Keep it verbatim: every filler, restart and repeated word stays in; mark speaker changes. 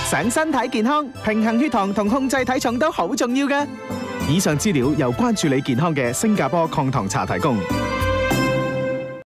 Speaker 1: 想身體健康，平衡血糖同控制體重都好重要㗎。以上資料由關注你健康嘅新加坡抗糖茶提供。